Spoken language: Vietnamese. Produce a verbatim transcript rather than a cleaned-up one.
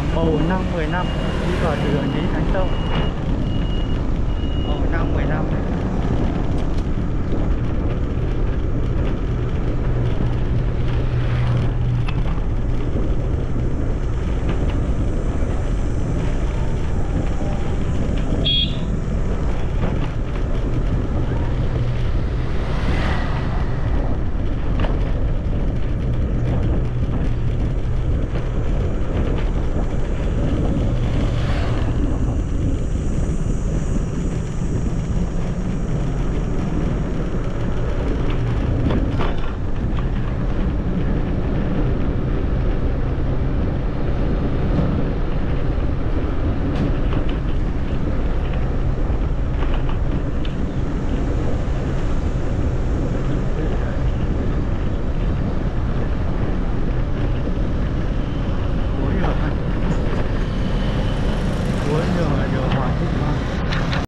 Ồ năm mười năm đi vào đường Lý Thánh Tông. Ồ năm mười năm đấy. Cuối đường là đường Hoàng Thị Hoa.